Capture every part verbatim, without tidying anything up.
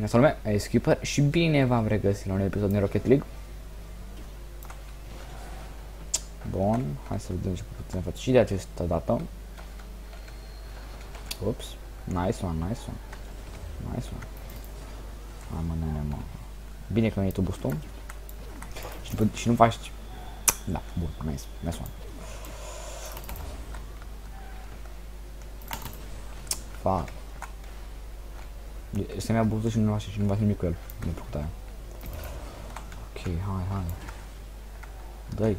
Salut, e Skipper și bine v-am regăsit la un episod din Rocket League. Bun, hai să vedem ce putem face și de această dată. Ups, nice one, nice one. Nice one. Hai mă, nene, mă. Bine că mi-ai tu boost-ul. Și, și nu faci... Da, bun, nice, nice one. Fuck. Se mi-a boost-ul și nu face și nu va fi nimic cu el. Nu plăcut aia. Ok, hai, hai. Dă-i.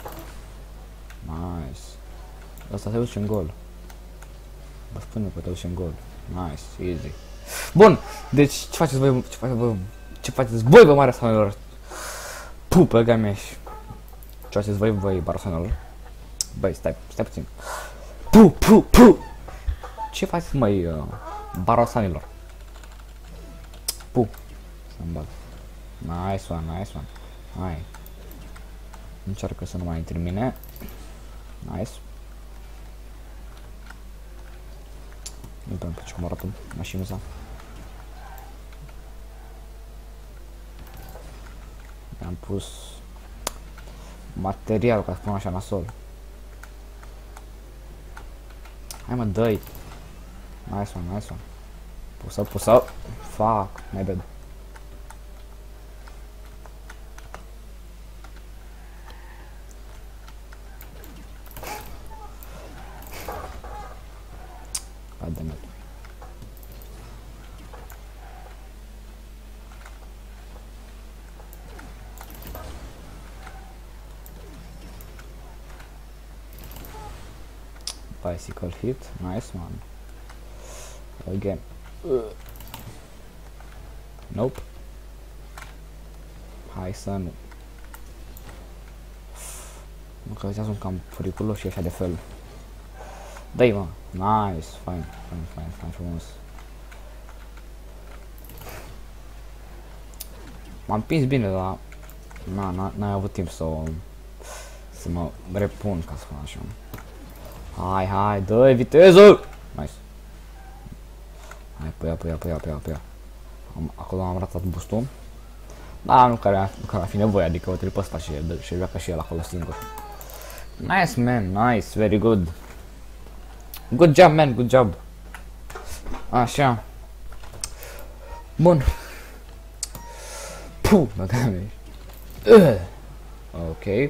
Nice. Asta te duce în gol. Vă spune că te duce în gol. Nice, easy. Bun, deci ce faceți voi, ce faceți voi, ce faceți voi, bă, maratonilor? Puh, pe găi mea și... Ce faceți voi, voi, maratonilor? Băi, stai, stai puțin. Puh, puh, puh! Ce faceți, măi, uh, barosanilor? Puh, să-mi bag. Nice one, nice one. Hai. Încearcă să nu mai termine. Nice. Nu pe ce cum arată mașinuța. Mi-am pus material, ca să spun așa, nasol. Hai mă, dă-i. Nice one, nice one. Pusă, pusă. Fuck, my bad. Goddammit. Bicycle hit, nice one. Again. Uh. Nope. Hai să nu. Mă că un cam periculos și așa de fel. Dă-i, mă. Nice, fine, fine, fine, fine, frumos. M-am împins bine, dar na, n-ai avut timp să să mă repun, ca să spun așa. Hai, hai, dă-i viteză! Nice. Hai, pe ea, pe ea, pe ea, pe ea, pe ea. Am, acolo am ratat boost-ul. Da, nu care ar fi nevoie, adică o trebuie pe ăsta și, și joacă și el acolo singur. Nice, man, nice, very good. Good job, man, good job. Așa. Bun. Puh, băgame. Uh. Ok.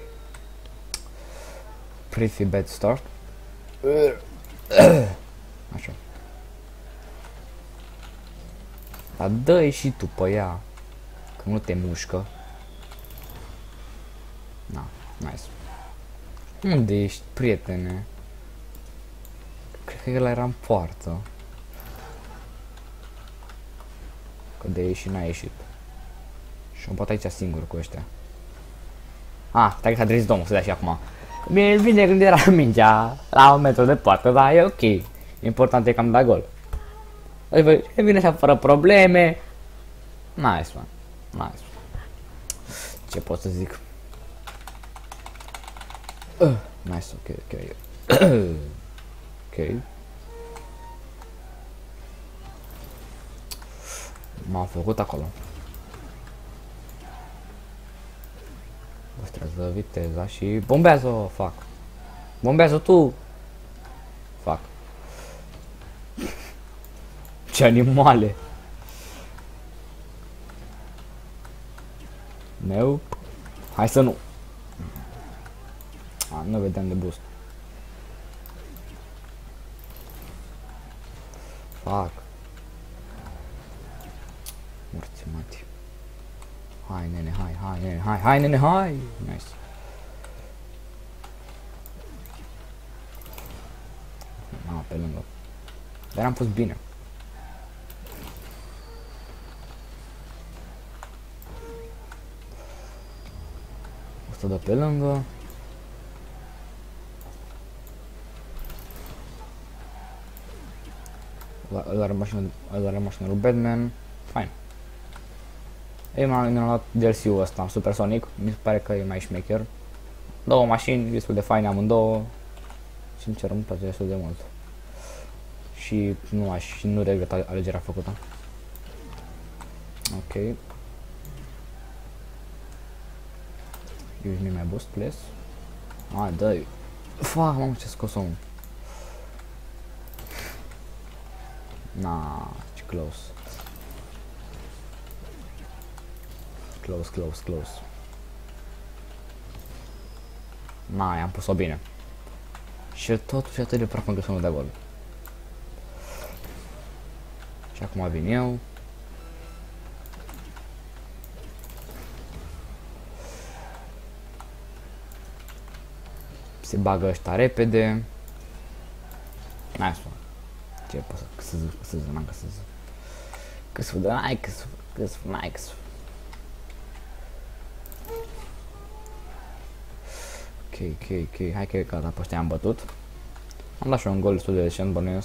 Pretty bad start. Uh. Uh. Așa. Dar dă-i și tu pe ea. Că nu te mușcă. Na, nice. Unde ești, prietene? Cred că el era în poartă. Că de ieși n-a ieșit. Și am poate aici singur cu ăștia. Ah, stai că s-a trezit omul, să dea și acum. Bine, bine când era mingea la un metru de poartă, dar e ok. Important e că am dat gol. Deci, vine așa fără probleme. Nice, man. Nice. Ce pot să zic? Uh, nice, ok, ok. Ok. M-am făcut acolo. Păstrează viteza și bombează-o, fac. Bombează tu. Fac. Ce animale. Nope. Hai să nu. A, nu vedem de boost. Fac. Morți mati. Hai nene, hai, hai nene, hai, hai nene, hai. Nice. Ah, pe lângă. Dar am pus bine. O să dă pe lângă. Îl are mașină, îl are mașină lui Batman. Fine. Ei, m-am luat D L C-ul ăsta, Supersonic. Mi se pare că e mai șmecher. Două mașini, destul de faine amândouă. Sincer, îmi place destul de mult. Și nu aș, și nu regret alegerea făcută. Ok. Use me my boost, please. Ah, dă-i. Fuck, mamă, ce scos omul. Na, ce close. Close, close, close. Na, i-am pus-o bine. Și totuși atât de praf încât să nu dea gol. Și acum vin eu. Se bagă ăștia repede. Nice one. Ce pot să, să zic, să zic, n-am că să zic. Că să văd, n-ai că să văd, că să văd, n-ai că să văd. Ok, ok, ok, hai că gata, pe ăștia am bătut. Am dat și un gol destul de decent, bănuiesc.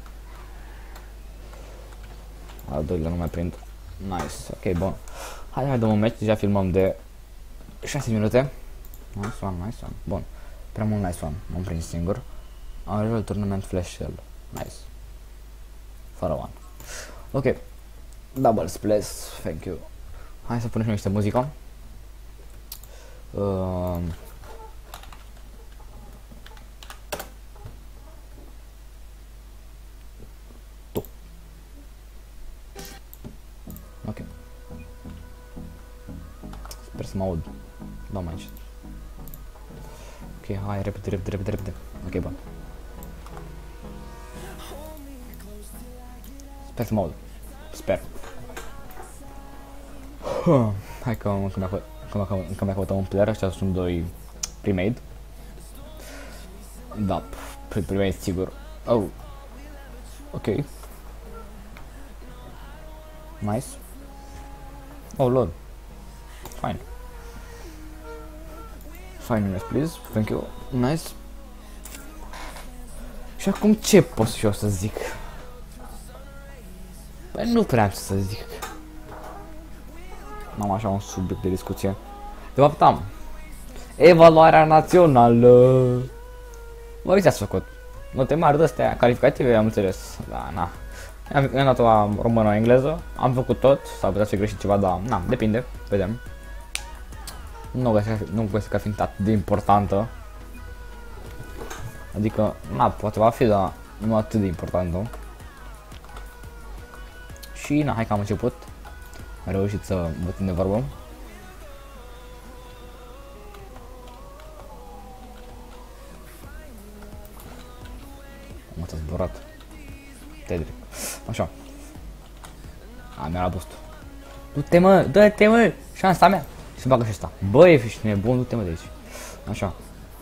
Al doilea nu mai prind. Nice, ok, bun. Hai, hai, dăm un match, deja filmăm de șase minute. Nice one, nice one, bun. Prea mult nice one, m-am prins singur. Unreal Tournament Flash Shell, nice. Fără one. Ok. Double splash, thank you. Hai să punem și niște muzică. Uh... Tu. Ok. Sper să mă aud. Da, mai încet. Ok, hai, repede, repede, repede, repede. Ok, bun. Sper să mă aud. Sper. Hai că încă mi-a căutat un player, ăștia sunt doi pre-made. Da, pre-made sigur. Oh. Ok. Nice. Oh, lol. Fine. Fine, yes, please. Thank you. Nice. Și acum ce pot și eu să zic? Păi nu prea am ce să zic. N-am așa un subiect de discuție. De fapt am. Evaluarea națională. Mă, ce ați făcut? Note mari de-astea calificative, am înțeles. Da, na. Am, am dat la română-engleză, am făcut tot, s-ar putea să fi greșit ceva, dar na, depinde, vedem. Nu găsesc, nu găsesc ca fiind atât de importantă. Adică, na, poate va fi, dar nu atât de importantă. Și na, hai că am început. Am reușit să învățăm de vorbă. Mă, ți-a zburat. Tedric. Așa. A, mi-a luat boost-ul. Du-te, mă, dă-te, mă, șansa mea. Și se bagă și ăsta. Bă, ești nebun, du-te, mă, de aici. Așa.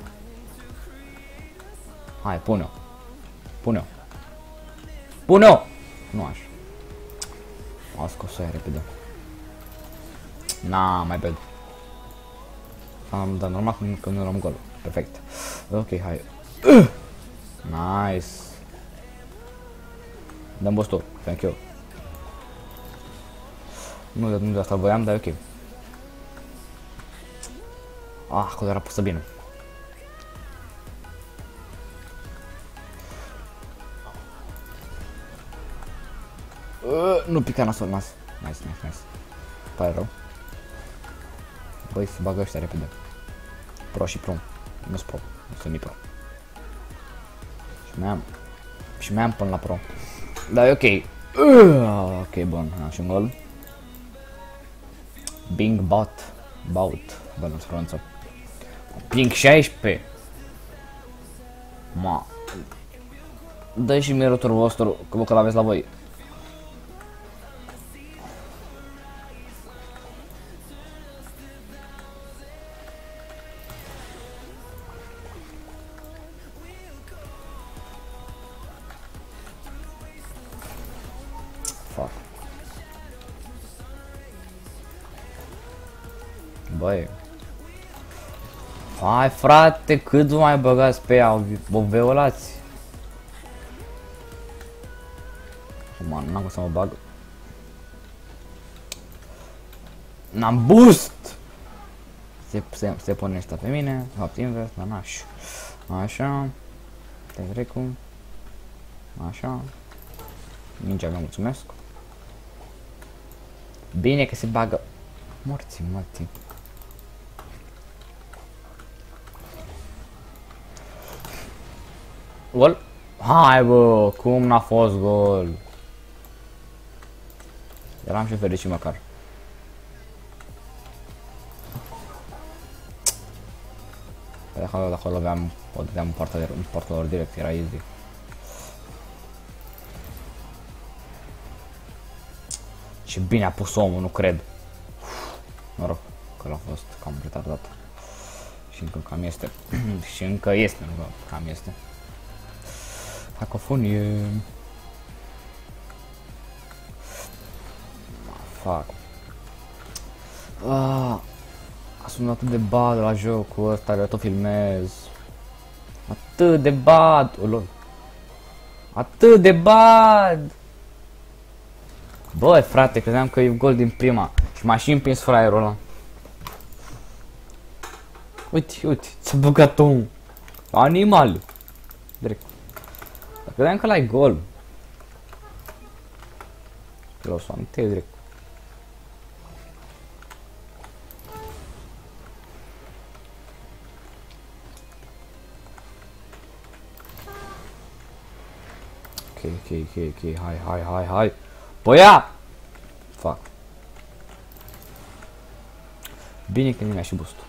Hai, pune-o. Pune-o. Pune-o! Nu așa. Am scos-o aia repede. Na, mai bad. Am dat normal că nu luăm gol. Perfect. Ok, hai. Uh! Nice. Dăm boost-ul. Thank you. Nu, nu de asta voiam, dar e ok. Ah, acolo era pusă bine. Uh, nu pica nasul, nas. Nice, nice, nice. Pare rău. Băi, se bagă ăștia repede. Pro și pro. Nu-s pro. Nu sunt ni pro. Și mai am. Și mai am până la pro. Dar e ok. Uh, ok, bun. Am și un gol. Bing bot. Bout. Bă, nu-ți pronunță. Ping șaisprezece. Ma. Dă-i și mie rotorul vostru, că vă că l-aveți la voi. Fuck. Băi. Hai, frate, cât vă mai băgați pe ea, vă violați. Man, n-am cum să mă bag. N-am boost! Se, se, se pune ăsta pe mine, de fapt invers, dar n-aș. Așa. Te trecu. Așa. Mingea mea, mulțumesc. Bine că se bagă. Morții, morții. Gol? Hai bă, cum n-a fost gol? Eram și fericit măcar. Pe dacă acolo aveam, o dădeam în partea, de, în partea lor direct, era easy. Ce bine a pus omul, nu cred. Noroc că l-a fost cam retardat. Și încă cam este. Și încă este, nu cam este. Cacofonie. Fac. Ah, a sunat atât de bad la jocul ăsta, eu tot filmez. Atât de bad. Oh, lol. Atât de bad. Băi, frate, credeam că e gol din prima. Și m-a și împins fraierul ăla. Uite, uite, ți-a băgat omul. Animal. Direct. Dar credeam că l-ai gol. L-o să amintesc direct. Ok, ok, ok, ok, hai, hai, hai, hai. Băia! Fac. Bine că nu mi-a și boost-ul.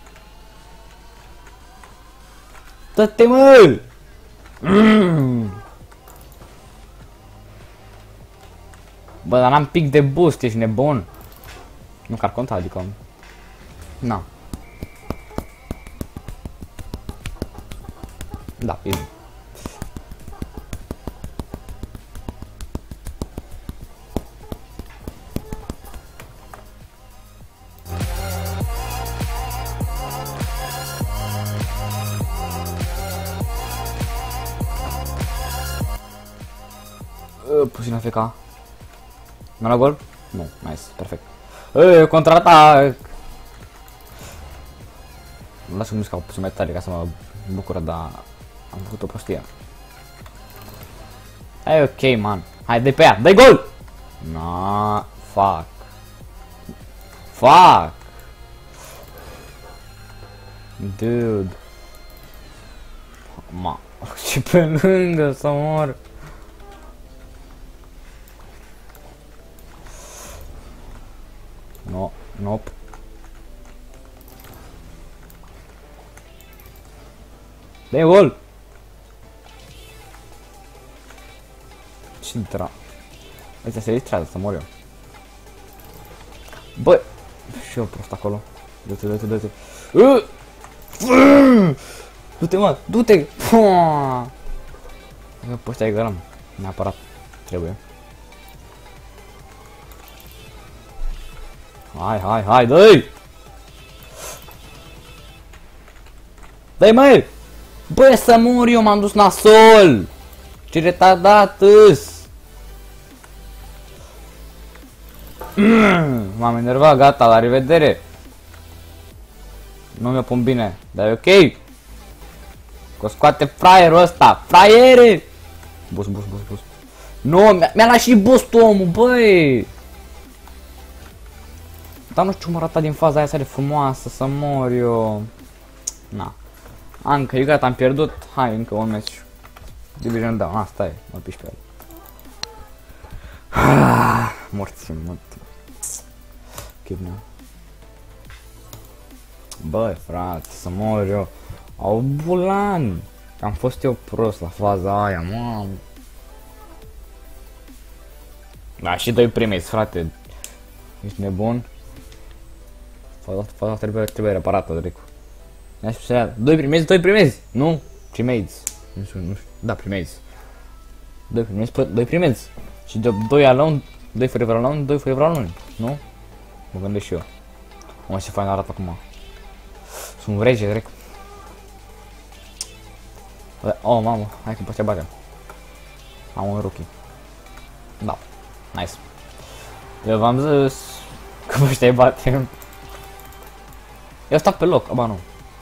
Dă-te, mă! Mm. Bă, dar n-am pic de boost, ești nebun. Nu că ar conta, adică... Na. Da, easy. Puțin A F K. Nu la gol? Nu, nice, perfect. Eee, contraatac! Lasă-mi mișca puțin mai tare ca să mă bucură, dar am făcut o prostie. E ok, man. Hai, dă-i pe ea, dă-i gol! Na, fuck. Fuck! Dude. Ma, ce pe lângă să mor. No, nope. Dă-i gol! Ce dra... Ăsta se distrează, să mor eu. Bă! Și eu prost acolo. Du-te, du-te, du-te. Du-te, mă! Du-te! Pe ăștia îi gărăm. Neapărat. Trebuie. Hai, hai, hai, dă-i! Dă-i, măi! Bă, să mor eu, m-am dus nasol! Ce retardat îs! M-am enervat, gata, la revedere! Nu mi-o pun bine, dar e ok! Că scoate fraierul ăsta! Fraiere! Bus, bus, bus, bus! Nu, mi-a luat și boost omul, băi! Dar nu știu cum arăta din faza aia sare frumoasă, să mor eu. Na. Încă, eu gata, am pierdut. Hai, încă un meci. Division down, asta e, mă piși pe el. Morți, morți. Chibnea. Băi, frate, să mor eu. Au bulan. Am fost eu prost la faza aia, mamă. Da, și doi primeți, frate. Ești nebun? Faza trebuie, trebuie reparată, Drecu. Mi-a spus ea, doi primezi, doi primezi! Nu, primezi. Nu știu, nu știu, da, primezi. Doi primezi, doi primezi. Și de doi alone, doi forever alone, doi forever alone, nu? Mă gândesc și eu. Mă, ce fain arată acum. Sunt rege, Drecu. Oh, mamă, hai că poate bagă. Am un rookie. Da, nice. Eu v-am zis că vă știi batem. Eu stau pe loc, aba nu.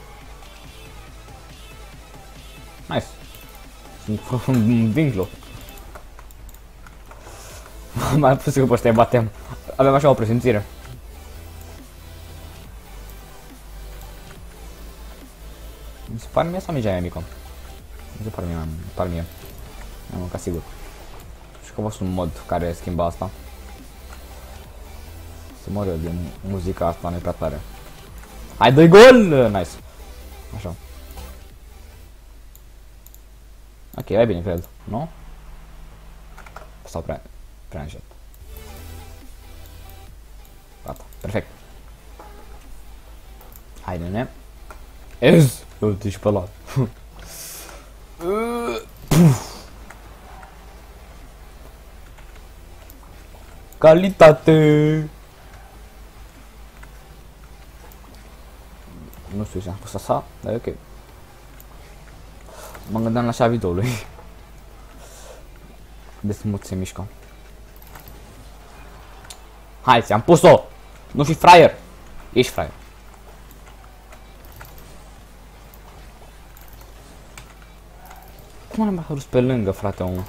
Nice. Sunt un vinclu. Mai pus că pe ăștia batem. Aveam așa o presimțire. Palmie sau mingea aia mică? Nu se palmie, palmie. Nu, ca sigur. Și că a fost un mod care schimba asta. Să mor eu din muzica asta, nu-i prea tare. Hai, dă-i gol! Nice. Așa. Ok, ai bine, cred. Nu? Sau prea, prea încet. Gata, perfect. Hai, nene. Ez! Uite și pe ăla. Calitate! Nu știu ce am spus așa, dar e ok. Mă gândeam la așa videoului. De smut se mișcă. Hai, ți-am pus-o! Nu fi fraier! Ești fraier. Cum am rus pe lângă, frate, omul?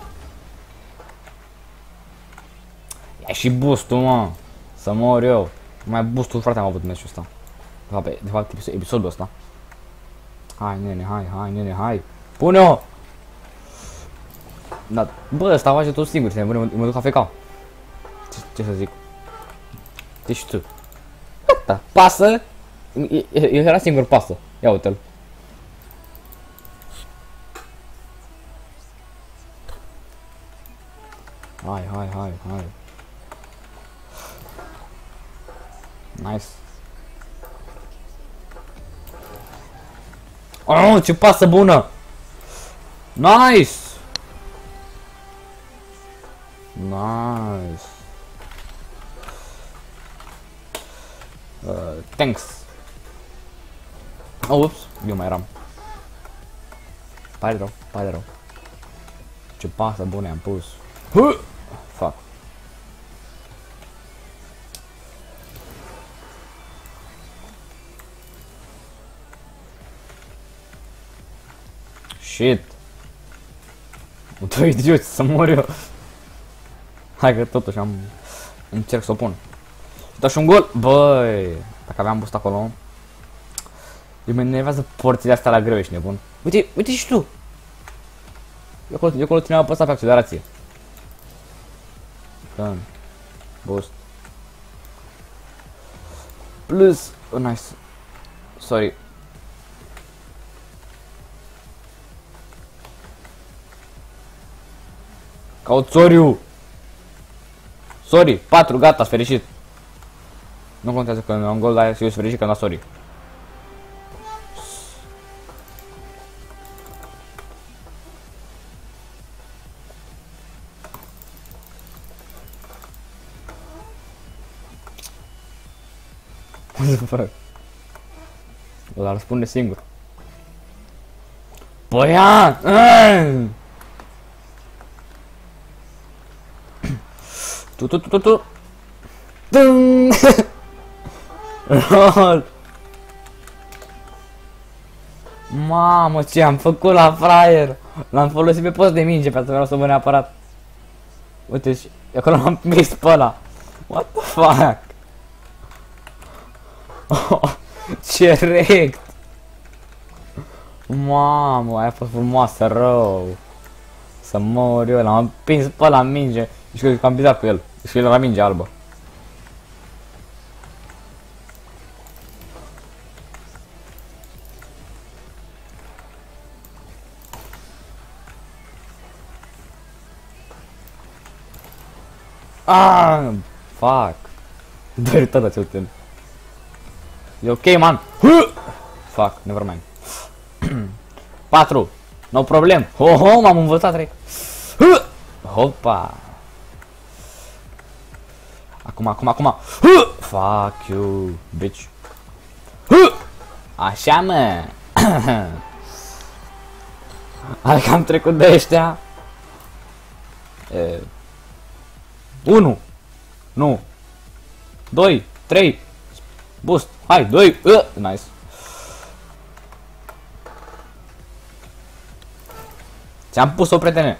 Ia și boost-ul, mă! Să mor eu! Mai boost-ul, frate, am avut meciul ăsta. De fapt, de fapt episod, episodul ăsta. Hai, nene, hai, hai, nene, hai! Pune-o! Da, bă, ăsta face tot singur, se mă, mă duc a feca. Ce, ce să zic? Ce știu tu? Gata, pasă! El era singur pasă. Ia uite-l. Hai, hai, hai, hai. Nice. Oh, ce pasă bună! Nice! Nice. Uh, thanks. Oh, ups, eu mai eram. Pare rău, pare rău. Ce pasă bună am pus. Huh! Fuck. Shit. Doi idioți, să mor eu. Hai că totuși am... încerc să o pun. Dau și un gol. Băi, dacă aveam boost acolo. Eu mă enervează porțile astea la greu, ești nebun. Uite, uite și tu. Eu acolo, eu acolo țineam apăsat pe accelerație. Done. Boost. Plus. Oh, nice. Sorry. Caut Soriu. Sorry, patru, gata, fericit. Nu contează că am gol, dar eu sunt fericit că am dat sorry. What the fuck? Ăla răspunde singur. Băia! Tu, tu, tu, tu, tu. Dâng! Lol! Mamă, ce am făcut la fraier! L-am folosit pe post de minge pentru că vreau să vă neapărat. Uite, și acolo m-am prins pe ăla. What the fuck? Oh, ce rect! Mamă, aia a fost frumoasă, rău. Să mor eu, l-am împins pe ăla în minge. Și că am bizat cu el. Și el la minge albă. Ah, fuck. Dă-i tata ce uite. E ok, man. Fuck, never mind. patru. No problem. Ho, ho, m-am învățat trei. Hopa. Acum, acum, acum. Fuck you, bitch. Așa, mă. Hai că am trecut de ăștia. unu. Nu. doi, trei. Boost. Hai, doi. Nice. Ți-am pus-o, prietene.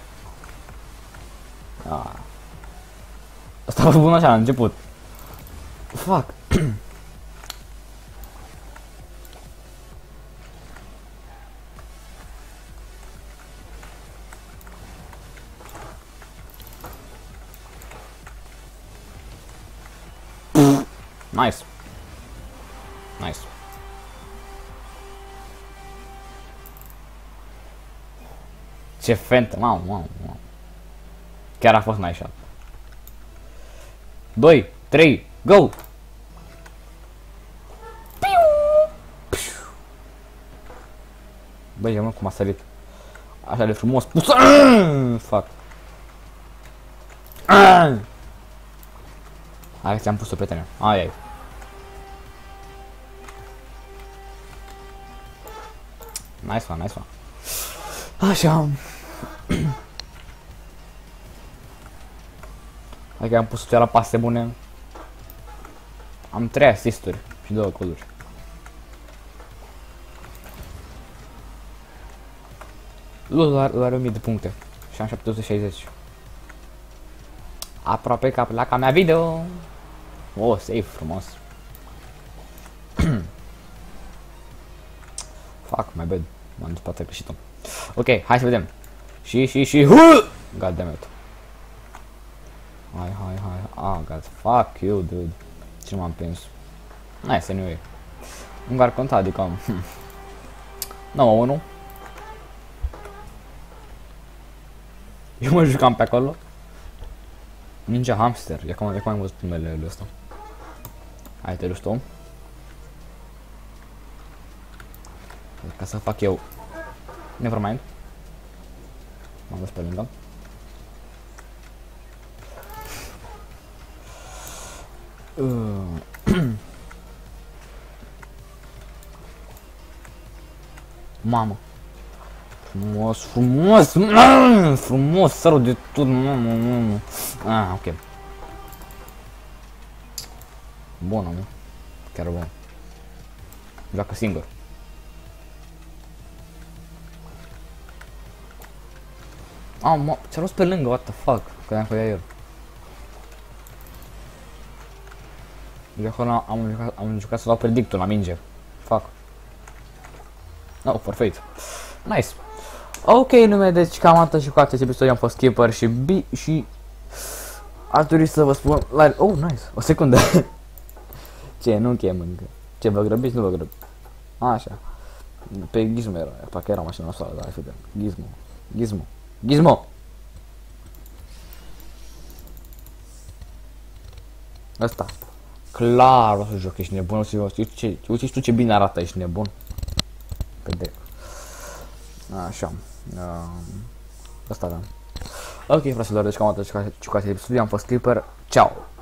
Ah. Asta a fost bun așa la început. Fuck. Nice. Nice. Ce fentă, mamă, mamă, mamă. Chiar a fost nice shot. doi, trei, go! Băi, mă, cum a sărit. Așa de frumos pus. Fuck. Hai, ți-am pus-o, prietene. Ai, ai. Nice one, nice one. Așa. Hai că am pus la pase bune. Am trei asisturi și două goluri. Lul are o mie de puncte și am șapte sute șaizeci. Aproape ca placa mea video. Oh, safe, frumos. Fuck, my bad. M-am dus pe greșit-o. Ok, hai să vedem. Și, și, și, hu! God damn it. Hai, hai, hai. Ah, god, fuck you, dude. Ce m-am prins? Nice, anyway. Nu ar conta, adică... nouă unu. Eu mă jucam pe acolo. Ninja Hamster. E cum, e cum am văzut numele lui ăsta. Hai, te duci tu. Ca să fac eu. Nevermind. M-am dus pe lângă. Mamă. Frumos, frumos, frumos, sărul de tot, mamă, mamă. Ah, ok. Bună, mă. Chiar bun. Joacă singur. Ah, mă, ți-a luat pe lângă, what the fuck, credeam că e el. De acolo am jucat, am jucat să dau predictul la minge. Fuck. No, forfeit. Nice. Ok, nume, deci cam atât și cu acest episod am fost Skipper și B și... Ar trebui să vă spun... La... Oh, nice. O secundă. Ce, nu chem încă. Ce, vă grăbiți? Nu vă grăbiți. Așa. Pe Gizmo era. Parcă era mașina noastră, dar hai să vedem. Gizmo. Gizmo. Gizmo! Asta. Clar o să joc, ești nebun, o să joc. Uite, uite tu ce bine arată, ești nebun. Pe de. Așa. Asta da. Ok, fraților, deci cam atât. Ciucați episodul, am fost Clipper. Ciao!